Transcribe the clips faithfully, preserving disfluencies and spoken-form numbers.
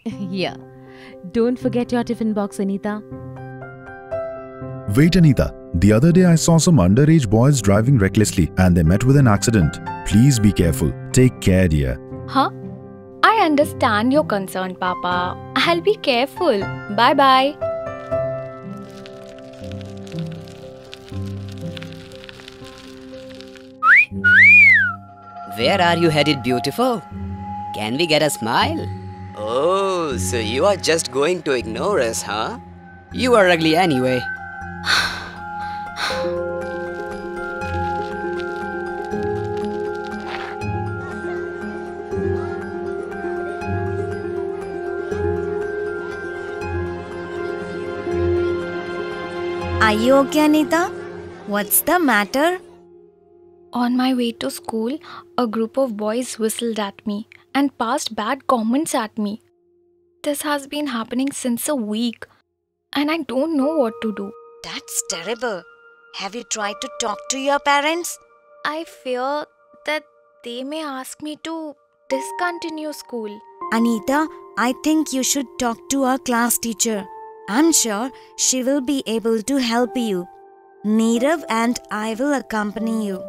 Here. Don't forget your tiffin box, Anita. Wait, Anita. The other day I saw some underage boys driving recklessly and they met with an accident. Please be careful. Take care, dear. Huh? I understand your concern, Papa. I'll be careful. Bye-bye. Where are you headed, beautiful? Can we get a smile? Oh, so you are just going to ignore us, huh? You are ugly anyway. Are you okay, Anita? What's the matter? On my way to school, a group of boys whistled at me and passed bad comments at me. This has been happening since a week, and I don't know what to do. That's terrible. Have you tried to talk to your parents? I fear that they may ask me to discontinue school. Anita, I think you should talk to our class teacher. I'm sure she will be able to help you. Nirav and I will accompany you.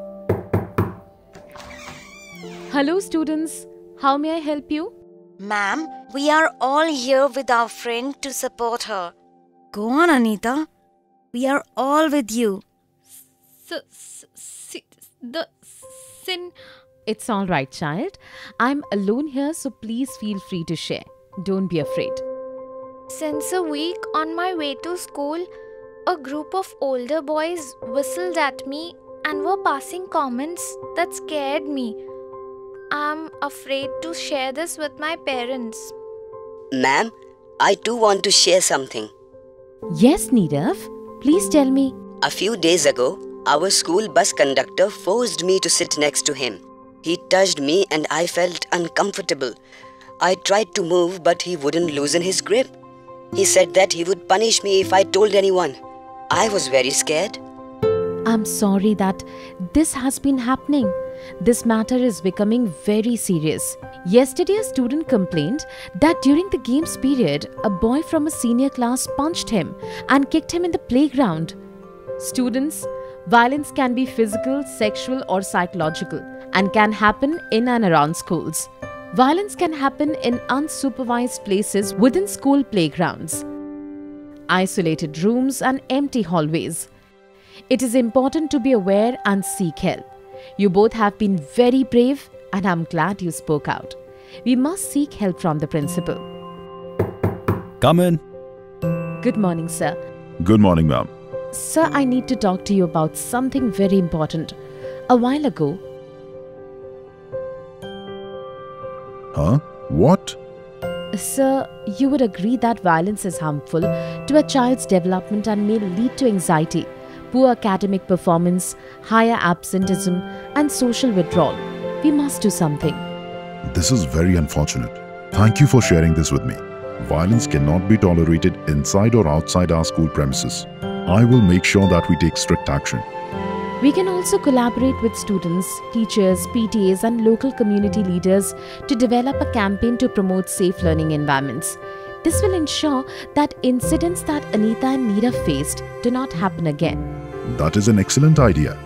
Hello, students. How may I help you? Ma'am, we are all here with our friend to support her. Go on, Anita. We are all with you. S- s- the sin. It's all right, child. I'm alone here, so please feel free to share. Don't be afraid. Since a week on my way to school, a group of older boys whistled at me and were passing comments that scared me. I'm afraid to share this with my parents. Ma'am, I too want to share something. Yes, Nirav. Please tell me. A few days ago, our school bus conductor forced me to sit next to him. He touched me and I felt uncomfortable. I tried to move, but he wouldn't loosen his grip. He said that he would punish me if I told anyone. I was very scared. I'm sorry that this has been happening. This matter is becoming very serious. Yesterday, a student complained that during the games period, a boy from a senior class punched him and kicked him in the playground. Students, violence can be physical, sexual, or psychological and can happen in and around schools. Violence can happen in unsupervised places within school playgrounds, isolated rooms, and empty hallways. It is important to be aware and seek help. You both have been very brave, and I'm glad you spoke out. We must seek help from the principal. Come in. Good morning, sir. Good morning, ma'am. Sir, I need to talk to you about something very important. A while ago... Huh? What? Sir, you would agree that violence is harmful to a child's development and may lead to anxiety, poor academic performance, higher absenteeism, and social withdrawal. We must do something. This is very unfortunate. Thank you for sharing this with me. Violence cannot be tolerated inside or outside our school premises. I will make sure that we take strict action. We can also collaborate with students, teachers, P T As, and local community leaders to develop a campaign to promote safe learning environments. This will ensure that incidents that Anita and Neera faced do not happen again. That is an excellent idea.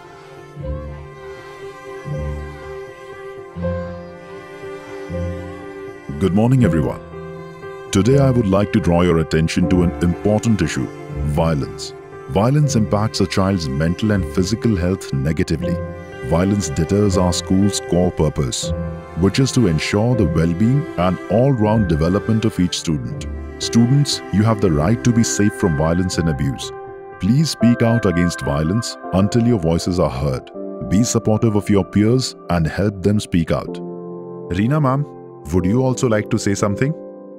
Good morning, everyone. Today I would like to draw your attention to an important issue: violence. Violence impacts a child's mental and physical health negatively. Violence deters our school's core purpose, which is to ensure the well-being and all-round development of each student. Students, you have the right to be safe from violence and abuse. Please speak out against violence until your voices are heard. Be supportive of your peers and help them speak out. Reena ma'am, would you also like to say something?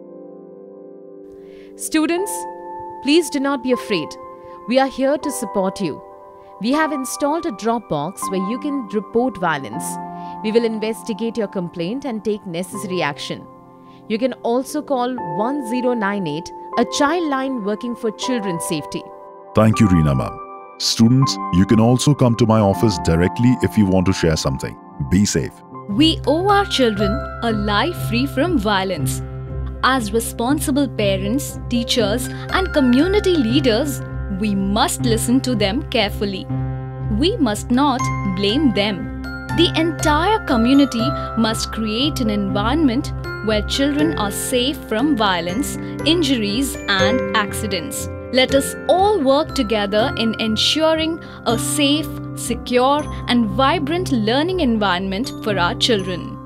Students, please do not be afraid. We are here to support you. We have installed a drop box where you can report violence. We will investigate your complaint and take necessary action. You can also call one zero nine eight, a child line working for children's safety. Thank you, Reena ma'am. Students, you can also come to my office directly if you want to share something. Be safe. We owe our children a life free from violence. As responsible parents, teachers, and community leaders, we must listen to them carefully. We must not blame them. The entire community must create an environment where children are safe from violence, injuries, and accidents. Let us all work together in ensuring a safe, secure, and vibrant learning environment for our children.